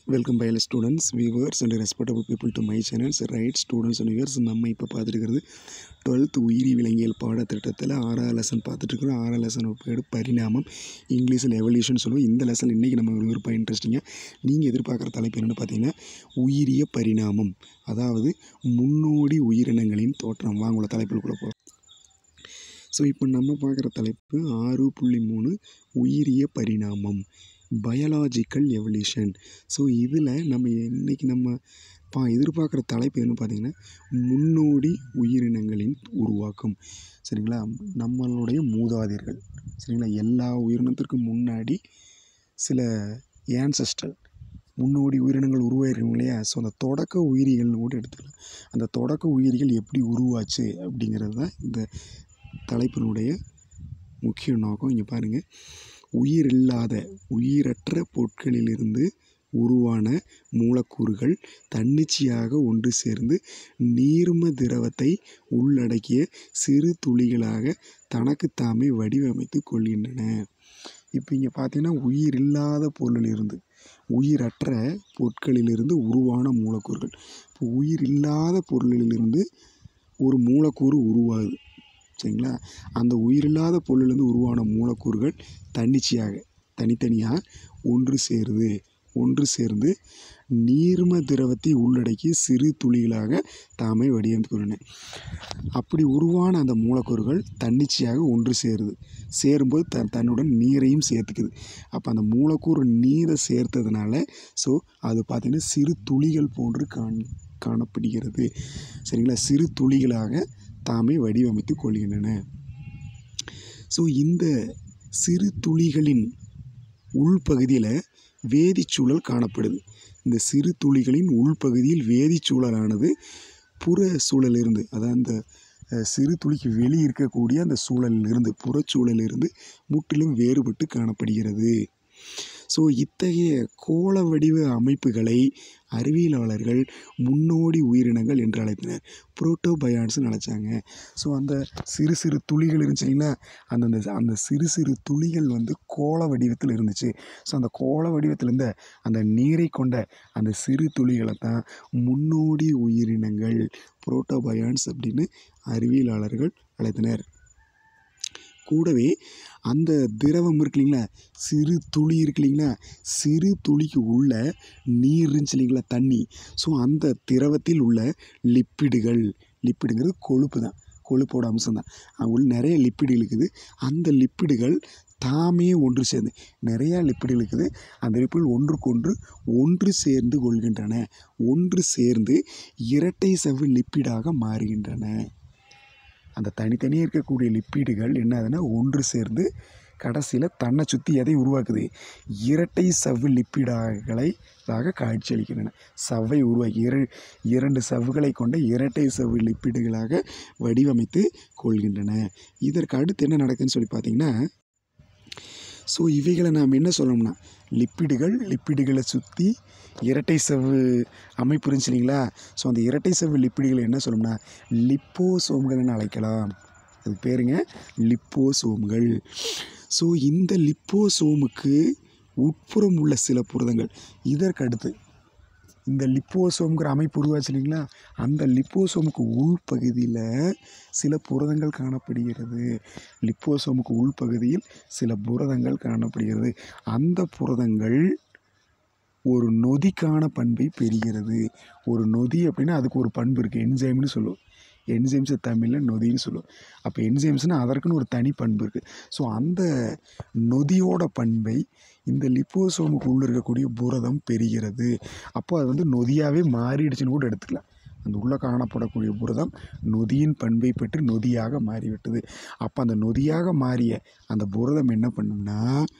Welcome by students, viewers and respectable people to my channels. Right students and viewers, நம்ம இப்போ பார்த்துருக்கிறது 12th உயிரி விலங்கியல் பாடத்திட்டத்தில் 6வது லெசன் பார்த்துட்ருக்குறோம். 6வது லெசன் பேர் பரிணாமம், இங்கிலீஷில் எவல்யூஷன் சொல்லுவோம். இந்த லெசன் இன்றைக்கி நம்ம விருப்பம் இன்ட்ரெஸ்டிங்காக நீங்கள் எதிர்பார்க்குற தலைப்பு என்னென்னு பார்த்தீங்கன்னா உயிரிய பரிணாமம், அதாவது முன்னோடி உயிரினங்களின் தோற்றம். வாங்குள்ள தலைப்புக்குள்ளே போகிறோம். ஸோ இப்போ நம்ம பார்க்குற தலைப்பு 6.3 உயிரிய பரிணாமம், பயாலஜிக்கல் எவல்யூஷன். ஸோ இதில் நம்ம இன்றைக்கி எதிர்பார்க்குற தலைப்பு என்னன்னு பார்த்தீங்கன்னா முன்னோடி உயிரினங்களின் உருவாக்கம். சரிங்களா, நம்மளுடைய மூதாதையர்கள், சரிங்களா, எல்லா உயிரினத்திற்கும் முன்னாடி சில ஏன்செஸ்ட்ரல் முன்னோடி உயிரினங்கள் உருவாயிருக்கும் இல்லையா. ஸோ அந்த தொடக்க உயிரிகள்னு கூட எடுத்துக்கலாம். அந்த தொடக்க உயிரிகள் எப்படி உருவாச்சு அப்படிங்கிறது தான் இந்த தலைப்பினுடைய முக்கிய நோக்கம். இங்கே பாருங்கள், உயிரில்லாத உயிரற்ற பொருட்களிலிருந்து உருவான மூலக்கூறுகள் தன்னிச்சையாக ஒன்று சேர்ந்து நீர்ம திரவத்தை உள்ளடக்கிய சிறு துளிகளாக தனக்குத்தாமே வடிவமைத்து கொள்கின்றன. இப்போ இங்கே பார்த்தீங்கன்னா உயிரில்லாத பொருளிலிருந்து உயிரற்ற பொருட்களிலிருந்து உருவான மூலக்கூறுகள். இப்போ உயிரில்லாத பொருளிலிருந்து ஒரு மூலக்கூறு உருவாகுது, சரிங்களா. அந்த உயிரில்லாத பொருளிலிருந்து உருவான மூலக்கூறுகள் தனித்தனியாக ஒன்று சேர்ந்து நீர்ம திரவத்தை உள்ளடக்கி சிறு துளிகளாக தாமே வடிவமைத்துள்ளன. அப்படி உருவான அந்த மூலக்கூறுகள் தன்னிச்சையாக ஒன்று சேரும்போது தன்னுடன் நீரையும் சேர்த்துக்குது. அப்போ அந்த மூலக்கூறு நீரை சேர்த்ததுனால ஸோ அது பார்த்திங்கன்னா சிறு துளிகள் போன்று காணப்படுகிறது, சரிங்களா. சிறு துளிகளாக தாமே வடிவமைத்து கொள்கின்றன. ஸோ இந்த சிறு துளிகளின் உள்பகுதியில் வேதிச்சூழல் காணப்படுது. இந்த சிறு துளிகளின் உள்பகுதியில் வேதிச்சூழலானது புற சூழலிருந்து, அதாவது அந்த சிறு துளிக்கு வெளியே இருக்கக்கூடிய அந்த சூழலிலிருந்து, புறச்சூழலிலிருந்து முற்றிலும் வேறுபட்டு காணப்படுகிறது. ஸோ இத்தகைய கோள வடிவ அமைப்புகளை அறிவியலாளர்கள் முன்னோடி உயிரினங்கள் என்று அழைத்தனர். புரோட்டோபயான்ஸ்னு அழைச்சாங்க. ஸோ அந்த சிறு சிறு துளிகள் இருந்துச்சுங்களா, அந்த சிறு சிறு துளிகள் கோள வடிவத்தில் இருந்துச்சு. ஸோ அந்த கோள வடிவத்தில் இருந்த அந்த நீரை கொண்ட அந்த சிறு துளிகளை தான் முன்னோடி உயிரினங்கள், புரோட்டோபயான்ஸ் அப்படின்னு அறிவியலாளர்கள் அழைத்தனர். கூடவே அந்த திரவம் இருக்கு இல்லைங்களா, சிறு துளி இருக்கு இல்லைங்களா, சிறு துளிக்கு உள்ள நீர் இருந்துச்சு இல்லைங்களா, தண்ணி. ஸோ அந்த திரவத்தில் உள்ள லிப்பிடுங்கிறது கொழுப்பு தான், கொழுப்போட அம்சம் தான். உள்ள நிறைய லிப்பிடுகள் இருக்குது. அந்த லிப்பிடுகள் தாமே ஒன்று சேர்ந்து, நிறையா லிப்பிடுகள் இருக்குது. அந்த லிப்பிடுகள் ஒன்று சேர்ந்து கொள்கின்றன. ஒன்று சேர்ந்து இரட்டை சவ்வு லிப்பிடாக மாறுகின்றன. அந்த தனித்தனியாக இருக்கக்கூடிய லிப்பிடுகள் என்ன ஆகுதுன்னா ஒன்று சேர்ந்து கடைசியில் தன்னை சுற்றி எதை உருவாக்குது, இரட்டை சவ்வு லிப்பிடாக காட்சியளிக்கின்றன. சவ்வை உருவாக்கி இரண்டு சவ்வுகளை கொண்ட இரட்டை சவ்வு லிப்பிடுகளாக வடிவமைத்து கொள்கின்றன. இதற்கு அடுத்து என்ன நடக்குதுன்னு சொல்லி பார்த்தீங்கன்னா, ஸோ இவைகளை நாம் என்ன சொல்லணும்னா லிப்பிடுகளை சுற்றி இரட்டை சவ்வு அமைப்பு இருந்துச்சு இல்லைங்களா. ஸோ அந்த இரட்டை சவ்வு லிப்பிடுகளை என்ன சொல்லணும்னா லிப்போசோம்கள்னு அழைக்கலாம். அது பேருங்க லிப்போசோம்கள். ஸோ இந்த லிப்போசோமுக்கு உட்புறம் உள்ள சில புரதங்கள், இதற்கு அடுத்து இந்த லிப்போசோம்ங்கிற அமைப்பு உருவாச்சு இல்லைங்களா, அந்த லிப்போசோமுக்கு உள்பகுதியில் சில புரதங்கள் காணப்படுகிறது. லிப்போசோமுக்கு உள்பகுதியில் சில புரதங்கள் காணப்படுகிறது. அந்த புரதங்கள் ஒரு நொதிக்கான பண்பை பெறுகிறது. ஒரு நொதி அப்படின்னா அதுக்கு ஒரு பண்பு இருக்குது, என்சைம்னு சொல்லுவோம். என்சைம்ஸை தமிழில் நொதின்னு சொல்லுவோம். அப்போ என்சைம்ஸ்னால் அதற்குன்னு ஒரு தனி பண்பு இருக்குது. ஸோ அந்த நொதியோட பண்பை இந்த லிப்போசோமுக்கு உள்ளே இருக்கக்கூடிய புரதம் பெறுகிறது. அப்போ அது நொதியாகவே மாறிடுச்சுன்னு கூட எடுத்துக்கலாம். அந்த உள்ளே காணப்படக்கூடிய புரதம் நொதியின் பண்பை பெற்று நொதியாக மாறிவிட்டது. அப்போ அந்த நொதியாக மாறிய அந்த புரதம் என்ன பண்ணும்னா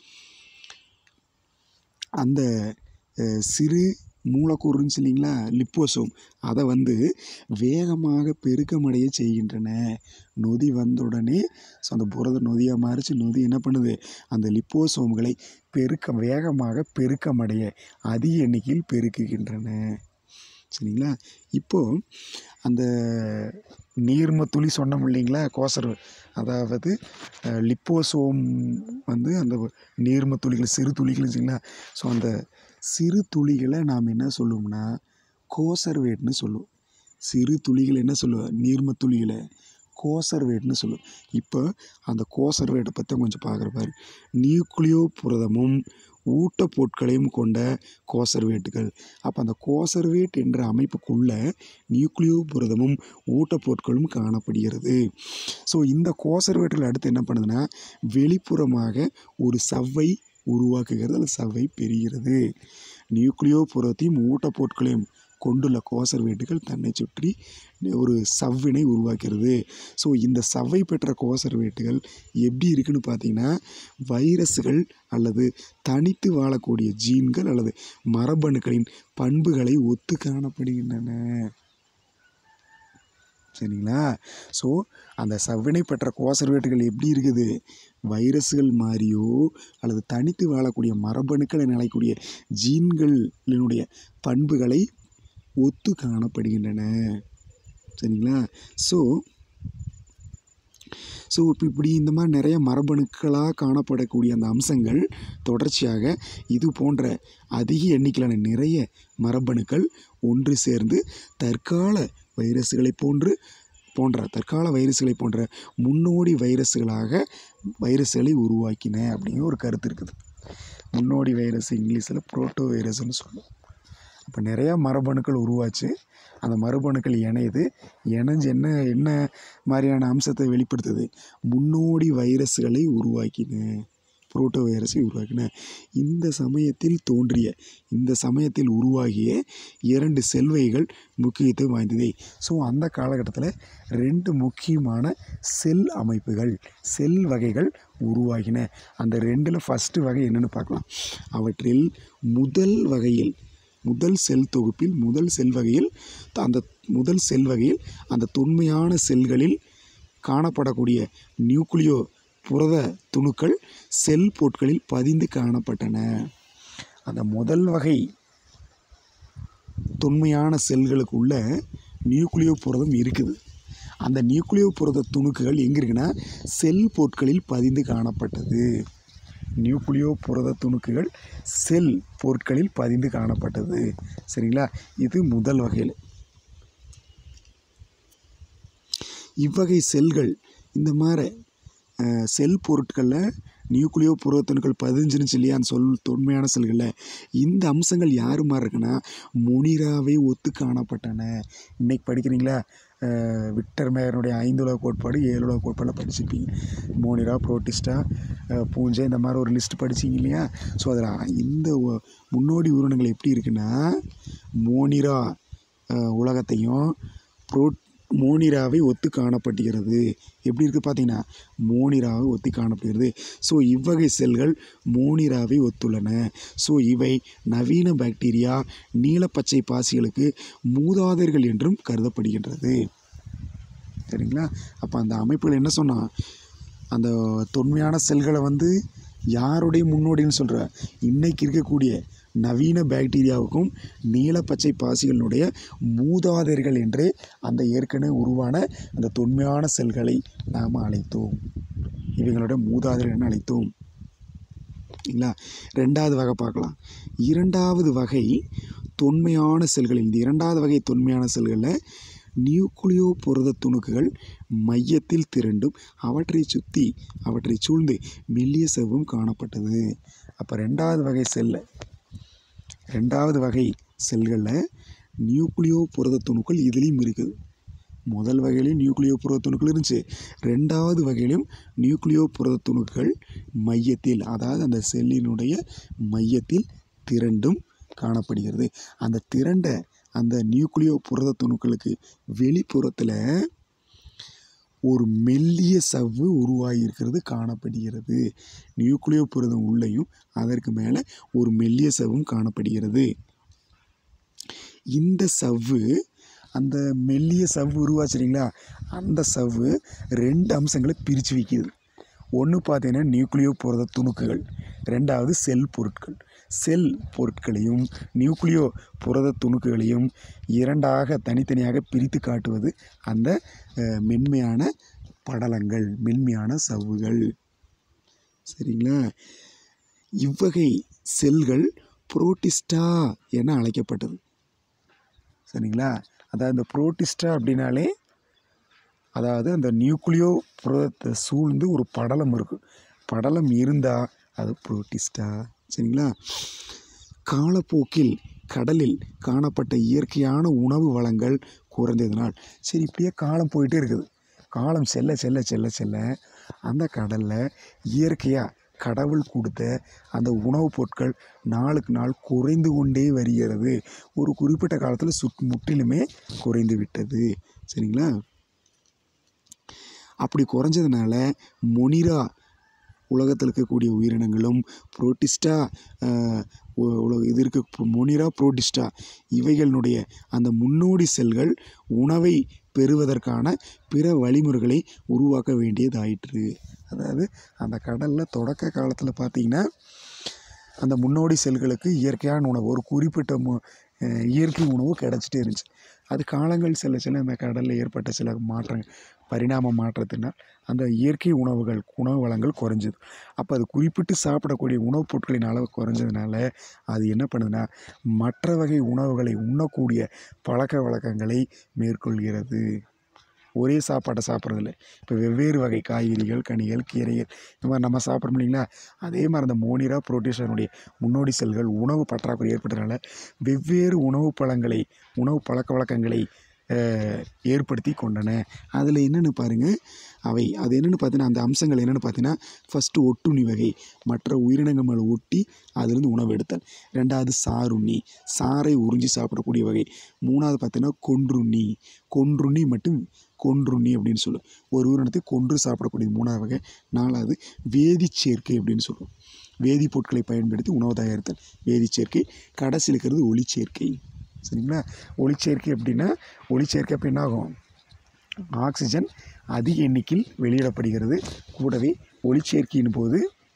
அந்த சிறு மூலக்கூறுன்னு இல்லைங்களா லிப்போசோம், அதை வேகமாக பெருக்கமடைய செய்கின்றன. நொதி வந்தவுடனே ஸோ அந்த புரத நொதியாக மாறிச்சு. நொதி என்ன பண்ணுது, அந்த லிப்போசோம்களை வேகமாக பெருக்கமடைய அதிக எண்ணிக்கையில் பெருக்குகின்றன. சரிங்களா? இப்போது அந்த நீர்ம துளி சொன்னோம் இல்லைங்களா, கோசர், அதாவது லிப்போசோம் வந்து அந்த நீர்ம துளிகள், சிறு துளிகள் வச்சுங்களா. ஸோ அந்த சிறு துளிகளை நாம் என்ன சொல்லுவோம்னா கோசர்வேட்னு சொல்லுவோம். சிறு துளிகள் என்ன சொல்லுவோம், நீர்ம துளிகளை கோசர்வேட்னு சொல்லுவோம். இப்போ அந்த கோசர்வேட்டை பற்றி கொஞ்சம் பார்க்குற பாரு. நியூக்ளியோ புரதமும் ஊட்டப்பொருட்களையும் கொண்ட கோசர்வேட்டுகள். அப்போ அந்த கோசர்வேட் என்ற அமைப்புக்குள்ள நியூக்ளியோ புரதமும் ஊட்டப்பொருட்களும் காணப்படுகிறது. ஸோ இந்த கோசர்வேட்டுகள் அடுத்து என்ன பண்ணுதுன்னா வெளிப்புறமாக ஒரு சவ்வை உருவாக்குகிறது, அல்லது சவ்வை பெறுகிறது. நியூக்ளியோ புரதத்தையும் ஊட்டப்பொருட்களையும் கொண்டுள்ள கோசர்வேட்டுகள் தன்னை சுற்றி ஒரு சவ்வினை உருவாக்கிறது. ஸோ இந்த சவ்வை பெற்ற கோசர்வேட்டுகள் எப்படி இருக்குன்னு பார்த்தீங்கன்னா வைரஸ்கள் அல்லது தனித்து வாழக்கூடிய ஜீன்கள் அல்லது மரபணுக்களின் பண்புகளை ஒத்து காணப்படுகின்றன. சரிங்களா? ஸோ அந்த சவ்வினை பெற்ற கோசர்வேட்டுகள் எப்படி இருக்குது, வைரஸ்கள் மாதிரியோ அல்லது தனித்து வாழக்கூடிய மரபணுக்களை நிலைக்கூடிய ஜீன்களினுடைய பண்புகளை ஒத்து காணப்படுகின்றன. சரிங்களா? ஸோ இப்படி இந்த மாதிரி நிறைய மரபணுக்களாக காணப்படக்கூடிய அந்த அம்சங்கள் தொடர்ச்சியாக இது போன்ற அதிக எண்ணிக்கையிலான நிறைய மரபணுக்கள் ஒன்று சேர்ந்து தற்கால வைரஸ்களை போன்ற முன்னோடி வைரஸ்களை உருவாக்கின அப்படிங்கிற ஒரு கருத்து இருக்குது. முன்னோடி வைரஸ் இங்கிலீஷில் புரோட்டோ வைரஸ்ன்னு சொல்லுவோம். அப்போ நிறையா மரபணுக்கள் உருவாச்சு. அந்த மரபணுக்கள் இணைஞ்சு என்ன மாதிரியான அம்சத்தை வெளிப்படுத்துது, முன்னோடி வைரஸ்களை உருவாக்கின, புரோட்டோ வைரஸை உருவாக்கின. இந்த சமயத்தில் உருவாகிய 2 செல் வகைகள் முக்கியத்துவம் வாய்ந்தது. ஸோ அந்த காலகட்டத்தில் 2 முக்கியமான செல் வகைகள் உருவாகின. அந்த 2ல் ஃபஸ்ட்டு வகை என்னென்னு பார்க்கலாம். அவற்றில் முதல் செல் வகையில் அந்த தொன்மையான செல்களில் காணப்படக்கூடிய நியூக்ளியோ புரத துணுக்கள் செல் பொருட்களில் பதிந்து காணப்பட்டன. அந்த முதல் வகை தொன்மையான செல்களுக்குள்ள நியூக்ளியோ புரதம் இருக்குது. அந்த நியூக்ளியோ புரத துணுக்குகள் எங்கே இருக்குன்னா செல் பொருட்களில் பதிந்து காணப்பட்டது. நியூக்ளியோ புரத துணுக்குகள் செல் பொருட்களில் பதிந்து காணப்பட்டது. சரிங்களா? இது முதல் வகையில். இவ்வகை செல்கள் இந்த மாதிரி செல் பொருட்களில் நியூக்ளியோ புரதத்துணுக்கள் பதிஞ்சிருந்துச்சு இல்லையா, அந்த தொன்மையான செல்களில் இந்த அம்சங்கள் யார் மாதிரி இருக்குன்னா மொனிராவை ஒத்து காணப்பட்டன. இன்னைக்கு படிக்கிறீங்களா, விக்டர் மேயருடைய 5 உலக கோட்பாடு 7 உலக கோட்பாடில் படிச்சிருப்பீங்க. மோனிரா, புரோட்டிஸ்டா, பூஞ்சை, இந்த மாதிரி ஒரு லிஸ்ட் படிச்சிங்க இல்லையா. ஸோ அதில் இந்த முன்னோடி உயிரினங்கள் எப்படி இருக்குன்னா மோனிரா உலகத்தையும் மோனிராவை ஒத்து காணப்படுகிறது. எப்படி இருக்குது பார்த்தீங்கன்னா மோனிராவை ஒத்து காணப்படுகிறது. ஸோ இவ்வகை செல்கள் மோனிராவை ஒத்துள்ளன. ஸோ இவை நவீன பாக்டீரியா, நீலப்பச்சை பாசிகளுக்கு மூதாதையர்கள் என்றும் கருதப்படுகின்றது. சரிங்களா? அப்போ அந்த அமைப்புகள் என்ன சொன்னால் அந்த தொன்மையான செல்களை யாருடைய முன்னோடின்னு சொல்கிற இன்றைக்கி இருக்கக்கூடிய நவீன பாக்டீரியாவுக்கும் நீலப்பச்சை பாசிகளினுடைய மூதாதையர்கள் என்று அந்த ஏற்கனவே உருவான அந்த தொன்மையான செல்களை நாம் அழைத்தோம். இவைகளோட மூதாதையர்கள் அழைத்தோம். இல்லைங்களா? 2வது வகை பார்க்கலாம். 2வது வகை தொன்மையான செல்களில், இந்த 2வது வகை தொன்மையான செல்களில் நியூக்ளியோ புரத துணுக்குகள் மையத்தில் திரண்டும் அவற்றை சூழ்ந்து மெல்லிய செவ்வும் காணப்பட்டது. அப்போ 2வது வகை செல்களில் நியூக்ளியோ புரத துணுக்கள் இதுலேயும் இருக்குது. முதல் வகையிலையும் நியூக்ளியோ புரத துணுக்கள் இருந்துச்சு. 2வது வகையிலும் நியூக்ளியோ புரத துணுக்கள் மையத்தில், அதாவது அந்த செல்லினுடைய மையத்தில் திரண்டும் காணப்படுகிறது. அந்த திரண்ட அந்த நியூக்ளியோ புரத துணுக்களுக்கு வெளிப்புறத்தில் ஒரு மெல்லிய சவ்வு உருவாகியிருக்கிறது காணப்படுகிறது. நியூக்ளியோ புரதம் உள்ளேயும் அதற்கு மேலே ஒரு மெல்லிய சவ்வும் காணப்படுகிறது. இந்த சவ்வு, அந்த மெல்லிய சவ்வு உருவாச்சுங்களா, அந்த சவ்வு 2 அம்சங்களை பிரித்து வைக்கிது. ஒன்று பார்த்தீங்கன்னா நியூக்ளியோ புரத துணுக்குகள், 2வது செல் பொருட்கள். செல் பொருட்களையும் நியூக்ளியோ புரத துணுக்குகளையும் இரண்டாக தனித்தனியாக பிரித்து காட்டுவது அந்த மென்மையான படலங்கள், மென்மையான சவ்வுகள். சரிங்களா? இவ்வகை செல்கள் புரோட்டிஸ்டா என அழைக்கப்பட்டது. சரிங்களா? அதாவது இந்த புரோட்டிஸ்டா அப்படின்னாலே அதாவது அந்த நியூக்ளியோ புரதத்தை சூழ்ந்து ஒரு படலம் இருக்கும். படலம் இருந்தால் அது புரோட்டிஸ்டா. சரிங்களா? காலப்போக்கில் கடலில் காணப்பட்ட இயற்கையான உணவு வளங்கள் குறைந்ததினால், சரி இப்படியே காலம் போயிட்டே இருக்குது. காலம் செல்ல செல்ல செல்ல செல்ல அந்த கடலில் இயற்கையாக கடவுள் கொடுத்த அந்த உணவுப் பொருட்கள் நாளுக்கு நாள் குறைந்து கொண்டே வருகிறது. ஒரு குறிப்பிட்ட காலத்தில் முற்றிலுமே குறைந்து விட்டது. சரிங்களா? அப்படி குறைஞ்சதுனால மொனிரா உலகத்தில் இருக்கக்கூடிய உயிரினங்களும் புரோட்டிஸ்டா இது இருக்க மொனிரா புரோட்டிஸ்டா இவைகளினுடைய அந்த முன்னோடி செல்கள் உணவை பெறுவதற்கான பிற வழிமுறைகளை உருவாக்க வேண்டியதாயிற்று. அதாவது அந்த கடலில் தொடக்க காலத்தில் பார்த்திங்கன்னா அந்த முன்னோடி செல்களுக்கு இயற்கையான உணவு, ஒரு குறிப்பிட்ட இயற்கை உணவு கிடச்சிட்டே இருந்துச்சு. அது காலங்கள் செல்ல செல்ல அந்த கடலில் ஏற்பட்ட சில பரிணாம மாற்றத்தினால் அந்த இயற்கை உணவு வளங்கள் குறைஞ்சிது. அப்போ அது குறிப்பிட்டு சாப்பிடக்கூடிய உணவுப் பொருட்களின் அளவு குறைஞ்சதுனால அது என்ன பண்ணுதுன்னா மற்ற வகை உணவுகளை உண்ணக்கூடிய பழக்க வழக்கங்களை மேற்கொள்கிறது. ஒரே சாப்பாட்டை சாப்பிட்றதில்ல. இப்போ வெவ்வேறு வகை காய்கறிகள், கனிகள், கீரைகள் இந்த மாதிரி நம்ம சாப்பிட்றோம் இல்லைங்களா? அதே மாதிரி அந்த மோனிரா புரோட்டிஸ்டானுடைய முன்னோடி செல்கள் உணவு பற்றாக்குறை ஏற்பட்டதுனால வெவ்வேறு உணவு பழக்க வழக்கங்களை ஏற்படுத்தி கொண்டன. அதில் என்னென்னு பாருங்கள், அது என்னென்னு பார்த்தீங்கன்னா அந்த அம்சங்கள் என்னென்னு பார்த்தீங்கன்னா, ஃபஸ்ட்டு ஒட்டுண்ணி வகை, மற்ற உயிரினங்கள் மேலே ஒட்டி அதிலிருந்து உணவு எடுத்தல். ரெண்டாவது சாருண்ணி, சாறை உறிஞ்சி சாப்பிடக்கூடிய வகை. மூணாவது பார்த்தீங்கன்னா கொன்றுண்ணி அப்படின்னு சொல்லுவோம். ஒரு உயிரினத்தை கொன்று சாப்பிடக்கூடிய மூணாவது வகை. நாலாவது வேதிச்சேர்க்கை அப்படின்னு சொல்லுவோம். வேதிப்பொருட்களை பயன்படுத்தி உணவு தயாரித்தல், வேதிச்சேர்க்கை. கடைசியில் இருக்கிறது ஒளிச்சேர்க்கை. சரிங்களா? ஒளிச்சேர்க்கை அப்போ என்ன ஆகும்? ஆக்சிஜன் அதிக எண்ணிக்கையில் வெளியிடப்படுகிறது. கூடவே ஒளிச்சேர்க்கையின் போது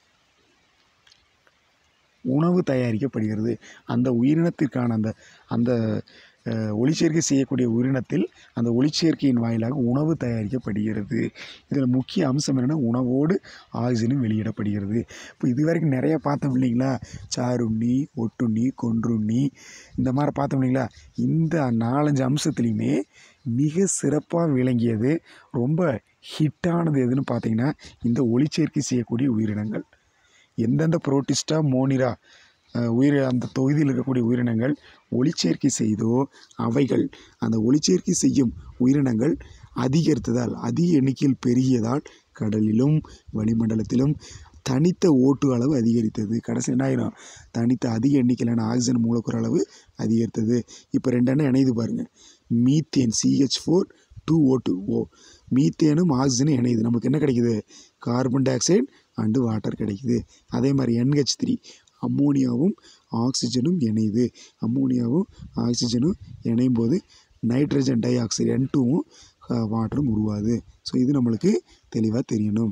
உணவு தயாரிக்கப்படுகிறது. அந்த உயிரினத்திற்கான அந்த ஒளிச்சேர்க்கை செய்யக்கூடிய உயிரினத்தில் அந்த ஒளிச்சேர்க்கையின் வாயிலாக உணவு தயாரிக்கப்படுகிறது. இதில் முக்கிய அம்சம் என்னென்னா உணவோடு ஆக்சிஜனும் வெளியிடப்படுகிறது. இப்போ இது வரைக்கும் நிறைய பார்த்தோம் இல்லைங்களா? சாருண்ணி, ஒட்டுண்ணி, கொன்றுண்ணி இந்த மாதிரி பார்த்தோம் இல்லைங்களா? இந்த 4-5 அம்சத்துலேயுமே மிக சிறப்பாக விளங்கியது, ரொம்ப ஹிட்டானது எதுன்னு பார்த்தீங்கன்னா இந்த ஒளிச்சேர்க்கை செய்யக்கூடிய உயிரினங்கள். எந்தெந்த புரோட்டிஸ்டா, மோனிரா அந்த தொகுதியில் இருக்கக்கூடிய உயிரினங்கள் ஒளிச்சேர்க்கை செய்தோ அவைகள் அந்த ஒளிச்சேர்க்கை செய்யும் உயிரினங்கள் அதிகரித்ததால், அதிக எண்ணிக்கையில் பெருகியதால் கடலிலும் வளிமண்டலத்திலும் தனித்த ஓட்டு அளவு அதிகரித்தது. கடைசி என்ன ஆயிரும்? தனித்த அதிக எண்ணிக்கையிலான ஆக்சிஜன் மூலக்கூறு அளவு அதிகரித்தது. இப்போ 2 எண்ணெய் இணையுது பாருங்கள். மீத்தேன் CH4 2O2O, மீத்தேனும் ஆக்சிஜனும் இணையுது. நமக்கு என்ன கிடைக்குது? Carbon dioxide and water கிடைக்குது. அதே மாதிரி NH3 அம்மோனியாவும் ஆக்சிஜனும் இணையுது. அம்மோனியாவும் ஆக்சிஜனும் இணையும் போது நைட்ரஜன் டை ஆக்சைடு N2வும் வாட்டரும் உருவாகுது. ஸோ இது நம்மளுக்கு தெளிவாக தெரியணும்.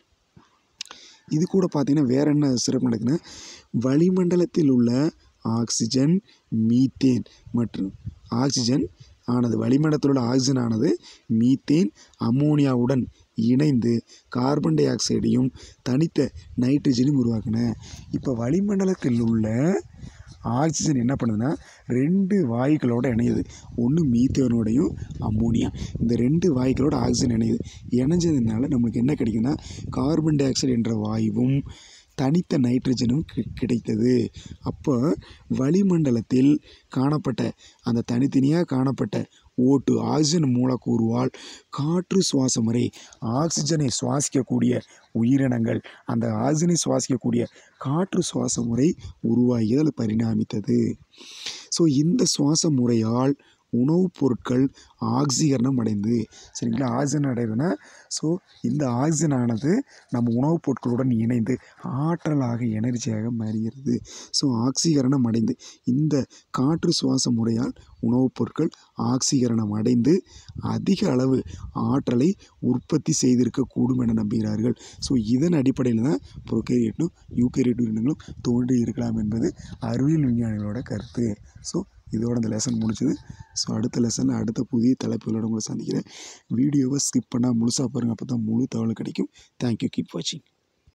இது கூட பார்த்திங்கன்னா வேறு என்ன சிறப்பு நடக்குன்னா, வளிமண்டலத்தில் உள்ள ஆக்சிஜன், மீத்தேன் மற்றும் ஆக்சிஜன் ஆனது வளிமண்டலத்தில் உள்ள ஆக்சிஜன் ஆனது மீத்தேன் அம்மோனியாவுடன் இணைந்து கார்பன் டை ஆக்சைடையும் தனித்த நைட்ரஜனையும் உருவாக்கின. இப்போ வளிமண்டலத்தில் உள்ள ஆக்சிஜன் என்ன பண்ணுதுன்னா 2 வாயுக்களோடு இணையுது. ஒன்று மீத்தேனோடையும் அம்மோனியா. இந்த 2 வாயுக்களோட ஆக்சிஜன் இணையுது. இணைஞ்சதுனால நம்மளுக்கு என்ன கிடைக்குன்னா கார்பன் டை ஆக்சைடு என்ற வாயுவும் தனித்த நைட்ரஜனும் கிடைத்தது. அப்போ வளிமண்டலத்தில் காணப்பட்ட அந்த தனித்தனியாக காணப்பட்ட ஓட்டு ஆக்சிஜன் மூலக்கூறுவால் காற்று சுவாச முறை, ஆக்சிஜனை சுவாசிக்கக்கூடிய உயிரினங்கள் அந்த ஆக்சிஜனை சுவாசிக்கக்கூடிய காற்று சுவாச முறை உருவாகியது, பரிணாமித்தது. ஸோ இந்த சுவாச முறையால் உணவுப் பொருட்கள் ஆக்சிகரணம் அடைந்து. சரிங்களா? ஆக்சிஜன் அடையுதுன்னா ஸோ இந்த ஆக்சிஜன் ஆனது நம்ம உணவுப் பொருட்களுடன் இணைந்து ஆற்றலாக எனர்ஜியாக மாறுகிறது. ஸோ ஆக்சிகரணம் அடைந்து இந்த காற்று சுவாச முறையால் உணவுப் பொருட்கள் ஆக்சிகரணம் அடைந்து அதிக அளவு ஆற்றலை உற்பத்தி செய்திருக்கக்கூடும் என நம்புகிறார்கள். ஸோ இதன் அடிப்படையில் தான் ப்ரோகேரியட்டும் யூகேரியட் உயிரினங்களும் தோன்றி இருக்கலாம் என்பது அறிவியல் விஞ்ஞானிகளோட கருத்து. ஸோ இதோட இந்த லெசன் முடிச்சது. ஸோ அடுத்த லெசனில் அடுத்த புதிய தலைப்புகளோடு உங்களை சந்திக்கிறேன். வீடியோவை ஸ்கிப் பண்ணால் முழுசாக பாருங்கள். அப்போ தான் முழு தகவல் கிடைக்கும். தேங்க்யூ. கீப் வாட்சிங்.